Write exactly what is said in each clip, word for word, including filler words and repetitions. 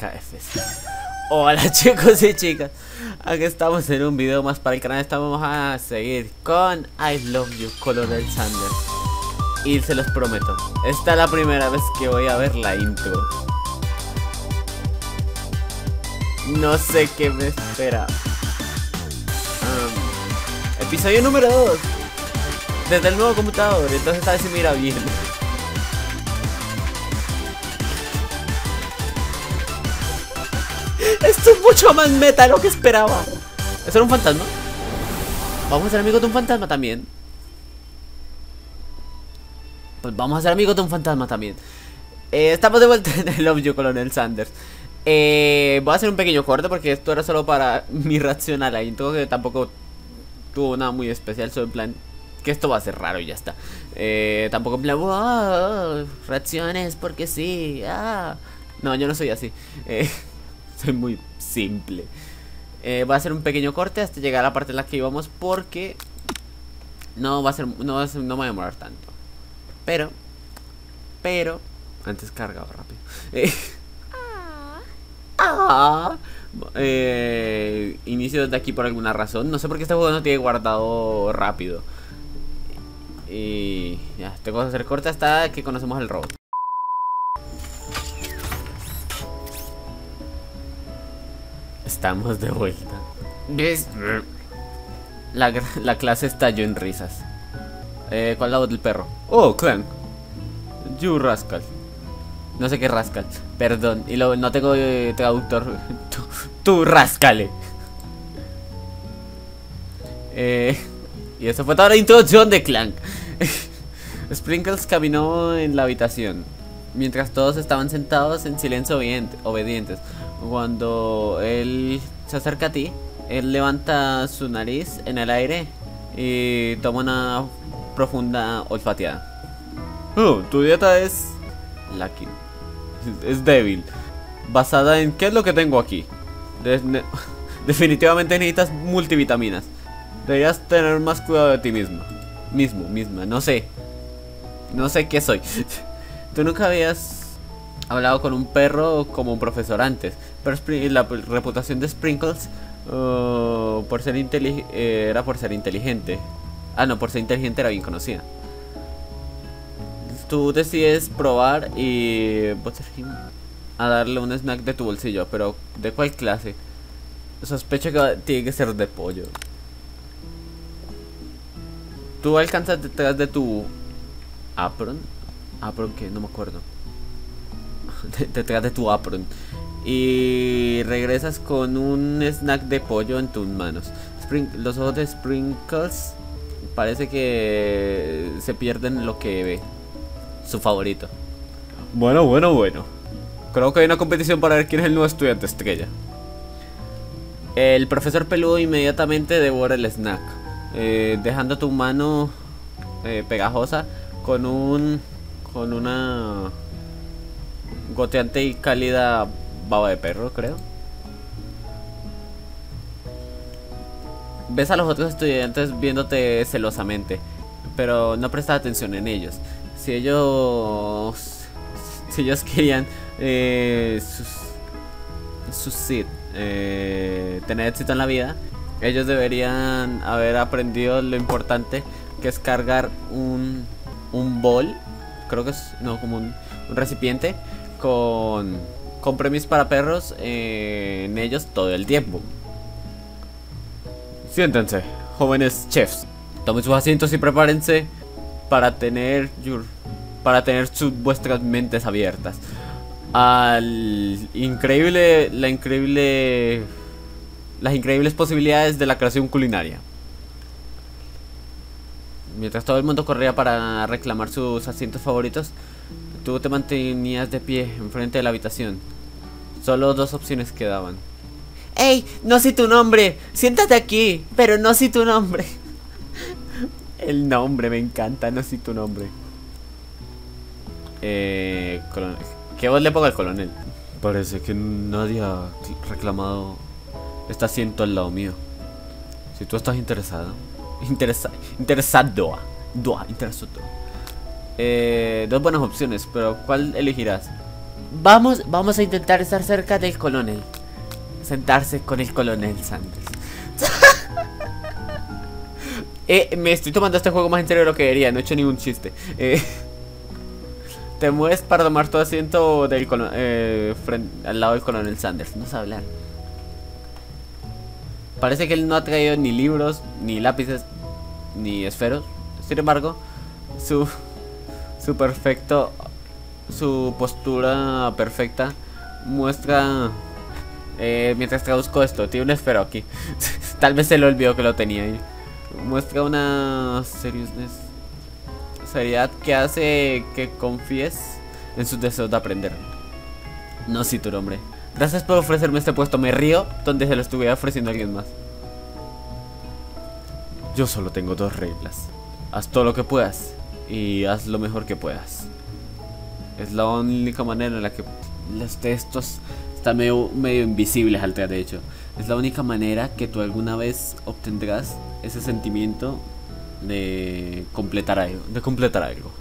K F C. Hola chicos y chicas, aquí estamos en un video más para el canal. Estamos a seguir con I Love You, Colonel Sanders. Y se los prometo, esta es la primera vez que voy a ver la intro. No sé qué me espera. um, Episodio número dos desde el nuevo computador, entonces esta vez se mira bien. Esto es mucho más meta de lo que esperaba. ¿Eso era un fantasma? Vamos a ser amigos de un fantasma también. Pues vamos a ser amigos de un fantasma también. eh, Estamos de vuelta en I Love You, Colonel Sanders. eh, Voy a hacer un pequeño corte porque esto era solo para mi reacción a la intro, que tampoco tuvo nada muy especial. Solo en plan que esto va a ser raro y ya está. eh, Tampoco en plan wow, reacciones porque sí. ah. No, yo no soy así. eh, Soy muy simple. eh, Voy a hacer un pequeño corte hasta llegar a la parte en la que íbamos, porque no va a ser, no va a ser, no me va a demorar tanto. Pero, pero antes cargaba rápido. eh, ah, eh, Inicio desde aquí por alguna razón. No sé por qué este juego no tiene guardado rápido. Y ya, tengo que hacer corte hasta que conocemos el robot. Estamos de vuelta. La, la clase estalló en risas. eh, ¿Cuál es la voz del perro? Oh, Clank. You rascal. No sé qué rascal. Perdón. Y lo, no tengo eh, traductor. Tú, tú rascale. eh, Y eso fue toda la introducción de Clank. Sprinkles caminó en la habitación mientras todos estaban sentados en silencio obedientes. Cuando él se acerca a ti, él levanta su nariz en el aire y toma una profunda olfateada. Oh, tu dieta es lucky. Es débil. ¿Basada en qué es lo que tengo aquí? De definitivamente necesitas multivitaminas. Deberías tener más cuidado de ti misma. Mismo, misma, no sé. No sé qué soy. Tú nunca habías hablado con un perro como un profesor antes, pero la reputación de Sprinkles uh, por ser intelig eh, era por ser inteligente. Ah, no, por ser inteligente era bien conocida. Tú decides probar y a darle un snack de tu bolsillo, pero ¿de cuál clase? Sospecho que tiene que ser de pollo. Tú alcanzas detrás de tu apron. ¿Apron qué? No me acuerdo. Detrás de tu apron y regresas con un snack de pollo en tus manos. Spring los ojos de Sprinkles parece que se pierden lo que ve. Su favorito. Bueno, bueno, bueno. Creo que hay una competición para ver quién es el nuevo estudiante estrella. El profesor peludo inmediatamente devora el snack, eh, dejando tu mano eh, pegajosa con un con una goteante y cálida baba de perro, creo. Ves a los otros estudiantes viéndote celosamente, pero no prestas atención en ellos. Si ellos Si ellos querían eh, sus, sus, eh, tener éxito en la vida, ellos deberían haber aprendido lo importante que es cargar un, un bol. Creo que es, no, como un, un recipiente Con, con premios para perros eh, en ellos todo el tiempo. Siéntense, jóvenes chefs. Tomen sus asientos y prepárense para tener your, para tener sus, vuestras mentes abiertas al increíble, la increíble, las increíbles posibilidades de la creación culinaria. Mientras todo el mundo corría para reclamar sus asientos favoritos, tú te mantenías de pie enfrente de la habitación. Solo dos opciones quedaban. ¡Ey! No sé tu nombre. Siéntate aquí, pero no sé tu nombre. El nombre me encanta, no sé tu nombre. Eh... Coronel. ¿Qué voz le pongo al coronel? Parece que nadie ha reclamado este asiento al lado mío. Si tú estás interesado. Interesa interesado. Doa, interesado. Eh, dos buenas opciones, pero ¿cuál elegirás? Vamos, vamos a intentar estar cerca del coronel. Sentarse con el coronel Sanders. eh, me estoy tomando este juego más en serio de lo que debería. No he hecho ningún chiste. Eh, te mueves para tomar tu asiento del eh, frente, al lado del coronel Sanders. No sé hablar. Parece que él no ha traído ni libros, ni lápices, ni esferos. Sin embargo, su, su perfecto, su postura perfecta muestra, eh, mientras traduzco esto, tiene un esfero aquí. Tal vez se le olvidó que lo tenía ahí. Muestra una seriousness, seriedad que hace que confíes en sus deseos de aprender. No cito tu nombre. Gracias por ofrecerme este puesto. Me río donde se lo estuviera ofreciendo a alguien más. Yo solo tengo dos reglas. Haz todo lo que puedas y haz lo mejor que puedas. Es la única manera en la que los textos están medio, medio invisibles al de hecho. Es la única manera que tú alguna vez obtendrás ese sentimiento de completar algo, de completar algo.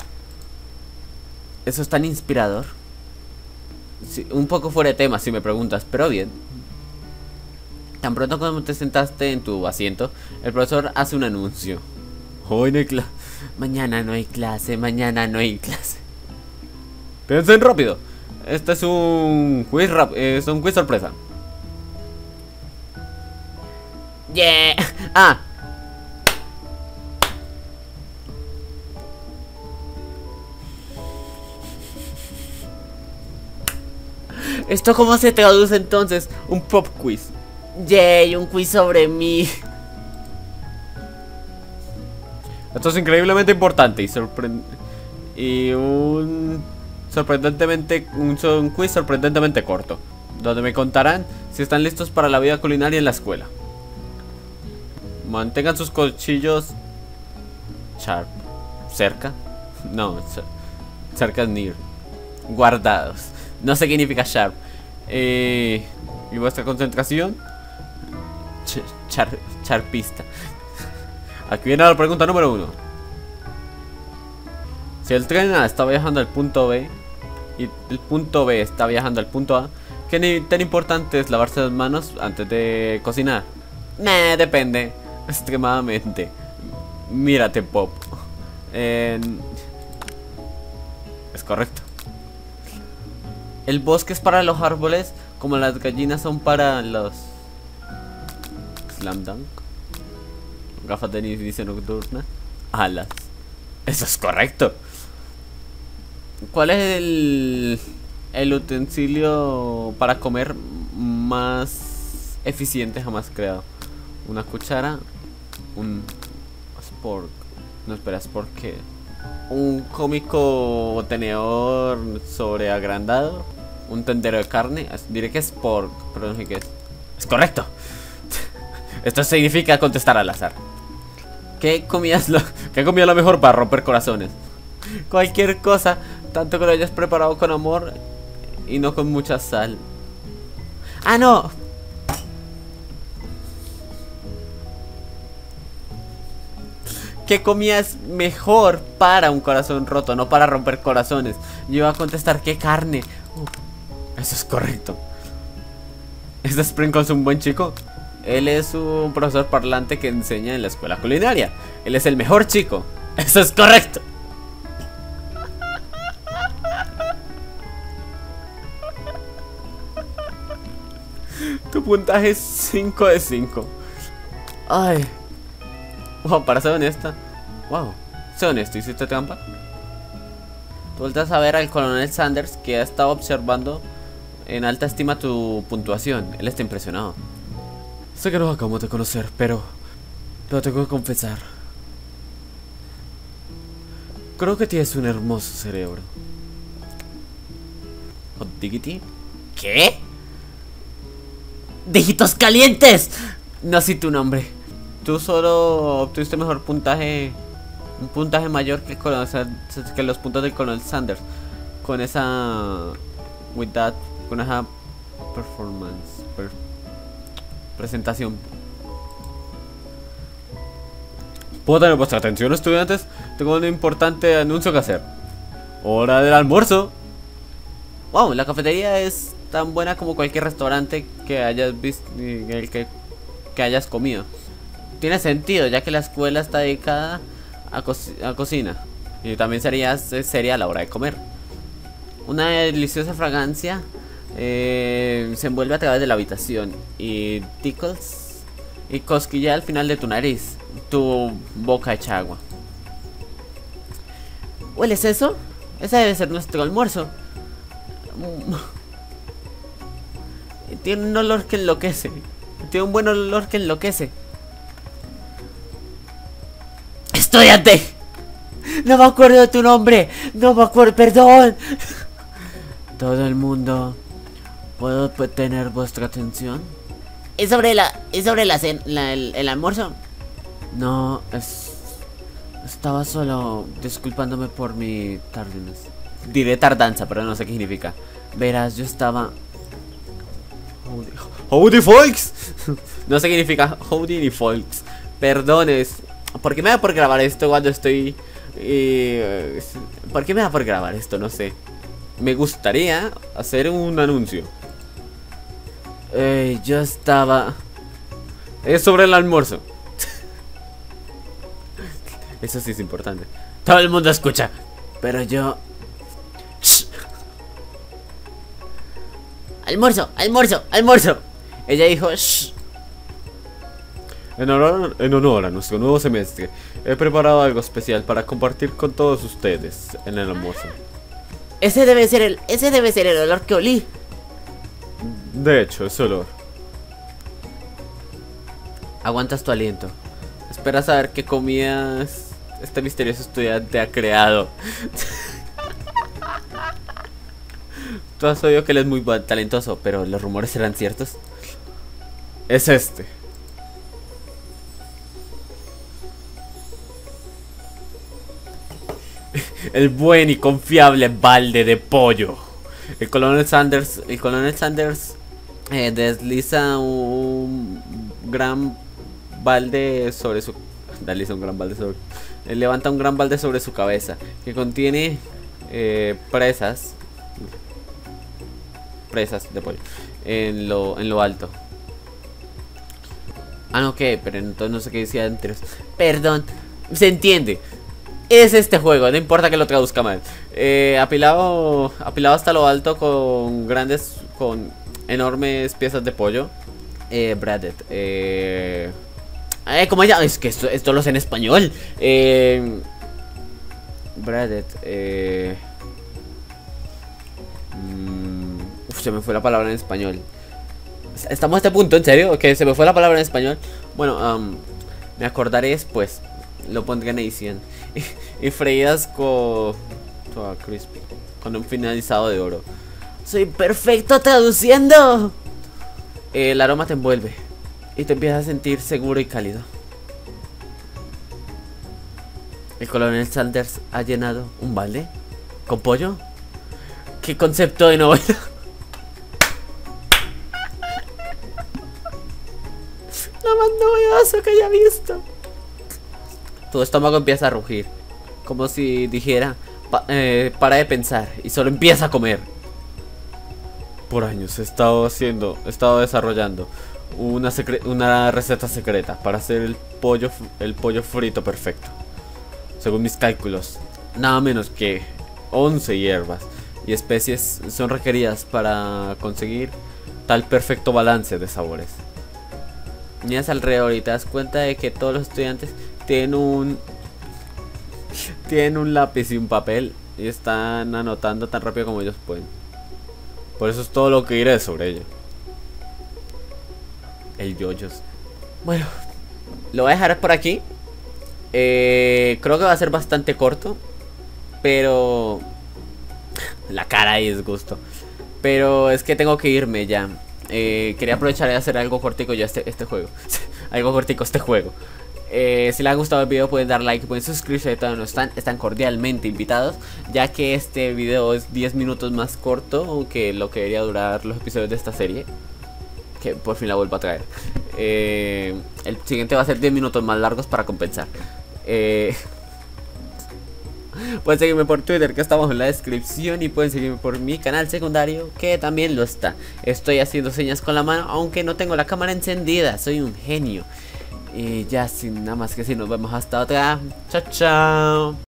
Eso es tan inspirador. Sí, un poco fuera de tema si me preguntas, pero bien. Tan pronto como te sentaste en tu asiento, el profesor hace un anuncio. Hoy no hay clase. Mañana no hay clase, mañana no hay clase. Piensen rápido. Este es un quiz rap, es un quiz sorpresa. Yeah. Ah. ¿Esto cómo se traduce entonces? Un pop quiz. Yay, un quiz sobre mí. Esto es increíblemente importante y sorprendente. Y un sorprendentemente un, un quiz sorprendentemente corto, donde me contarán si están listos para la vida culinaria en la escuela. Mantengan sus cuchillos sharp cerca. No, cerca es near. Guardados. No sé qué significa sharp. Eh, y vuestra concentración Ch char charpista. Aquí viene la pregunta número uno. Si el tren A está viajando al punto B y el punto B está viajando al punto A, ¿qué tan importante es lavarse las manos antes de cocinar? Nah, depende. Extremadamente. Mírate, Pop. Eh, es correcto. El bosque es para los árboles, como las gallinas son para los... Slam dunk. Gafas de visión nocturna. Alas. Eso es correcto. ¿Cuál es el, el utensilio para comer más eficiente jamás creado? Una cuchara. Un spork. No, espera, ¿spork qué? Un cómico tenedor sobre agrandado. Un tendero de carne. Diré que es pork, pero no sé qué es. Es correcto. Esto significa contestar al azar. ¿Qué comida es lo, qué comida lo mejor para romper corazones? Cualquier cosa, tanto que lo hayas preparado con amor y no con mucha sal. ¡Ah, no! ¿Qué comida es mejor para un corazón roto, no para romper corazones? Yo iba a contestar, ¿qué carne? Uh, eso es correcto. ¿Este Sprinkle es un buen chico? Él es un profesor parlante que enseña en la escuela culinaria. Él es el mejor chico. Eso es correcto. Tu puntaje es cinco de cinco. Ay. Wow, para ser honesta. Wow. Sé honesto, ¿hiciste trampa? Tú volteas a ver al coronel Sanders, que ha estado observando en alta estima tu puntuación. Él está impresionado. Sé que nos acabamos de conocer, pero... Pero tengo que confesar. Creo que tienes un hermoso cerebro. Hot diggity. ¿Qué? ¡Dígitos calientes! No sé tu nombre. Tú solo obtuviste mejor puntaje. Un puntaje mayor que, con, o sea, que los puntos del coronel Sanders. Con esa... With that... Con esa... Performance... Per, presentación. ¿Puedo tener vuestra atención, estudiantes? Tengo un importante anuncio que hacer. ¡Hora del almuerzo! Wow, la cafetería es tan buena como cualquier restaurante que hayas visto, en el que, que hayas comido. Tiene sentido, ya que la escuela está dedicada a, co a cocina. Y también sería, sería a la hora de comer. Una deliciosa fragancia eh, se envuelve a través de la habitación y tickles y cosquilla al final de tu nariz, tu boca echa agua. ¿Hueles eso? Ese debe ser nuestro almuerzo. Tiene un olor que enloquece. Tiene un buen olor que enloquece. ¡Estudiante! No me acuerdo de tu nombre. No me acuerdo, perdón. Todo el mundo. ¿Puedo tener vuestra atención? ¿Es sobre la... ¿Es sobre la, cena, la el, el almuerzo? No, es... Estaba solo disculpándome por mi tardiness. Diré tardanza, pero no sé qué significa. Verás, yo estaba... Howdy, howdy folks. No sé qué significa howdy ni folks. Perdones. ¿Por qué me da por grabar esto cuando estoy... Eh, ¿Por qué me da por grabar esto? No sé. Me gustaría hacer un anuncio. Eh, yo estaba... Es sobre el almuerzo. Eso sí es importante. Todo el mundo escucha. Pero yo... Shh. Almuerzo, almuerzo, almuerzo. Ella dijo shh. En honor, en honor a nuestro nuevo semestre, he preparado algo especial para compartir con todos ustedes en el almuerzo. Ese debe ser el, ese debe ser el olor que olí. De hecho, ese olor. Aguantas tu aliento. Esperas saber qué comidas este misterioso estudiante ha creado. Tú has oído que él es muy talentoso, pero los rumores serán ciertos. Es este. El buen y confiable balde de pollo. El coronel Sanders, el coronel Sanders eh, desliza un gran balde sobre su, desliza un gran balde sobre, eh, levanta un gran balde sobre su cabeza que contiene eh, presas, presas de pollo en lo, en lo alto. Ah, no, ¿qué? Pero entonces no sé qué decía antes. Perdón, se entiende. Es este juego, no importa que lo traduzca mal. Eh, apilado, apilado hasta lo alto con grandes, con enormes piezas de pollo. Eh, breaded. Eh, eh, ¿Cómo ya? Es que esto, esto lo sé en español. Eh, breaded. Eh, mm, uf, se me fue la palabra en español. Estamos a este punto, ¿en serio? Que se me fue la palabra en español. Bueno, um, me acordaré después. Lo pondré en edición. Y, y freídas con... Toda crispy. Con un finalizado de oro. ¡Soy perfecto traduciendo! El aroma te envuelve. Y te empiezas a sentir seguro y cálido. El coronel Sanders ha llenado un balde. ¿Con pollo? ¡Qué concepto de novela! La más novedosa que haya visto. Tu estómago empieza a rugir, como si dijera, pa eh, para de pensar y solo empieza a comer. Por años he estado haciendo, he estado desarrollando una, una receta secreta para hacer el pollo, el pollo frito perfecto. Según mis cálculos, nada menos que once hierbas y especies son requeridas para conseguir tal perfecto balance de sabores. Miras alrededor y te das cuenta de que todos los estudiantes tienen un tienen un lápiz y un papel y están anotando tan rápido como ellos pueden. Por eso es todo lo que diré sobre ello. El yoyos. Bueno, lo voy a dejar por aquí. eh, Creo que va a ser bastante corto, pero la cara de disgusto. Pero es que tengo que irme ya. eh, Quería aprovechar de hacer algo cortico ya este, este juego. Algo cortico este juego. Eh, si les ha gustado el video pueden dar like, pueden suscribirse, de todos no están, están cordialmente invitados, ya que este video es diez minutos más corto que lo que debería durar los episodios de esta serie, que por fin la vuelvo a traer. eh, El siguiente va a ser diez minutos más largos para compensar. eh, Pueden seguirme por Twitter, que está abajo en la descripción. Y pueden seguirme por mi canal secundario, que también lo está. Estoy haciendo señas con la mano, aunque no tengo la cámara encendida. Soy un genio. Y ya sin nada más que decir, nos vemos hasta otra. Chao, chao.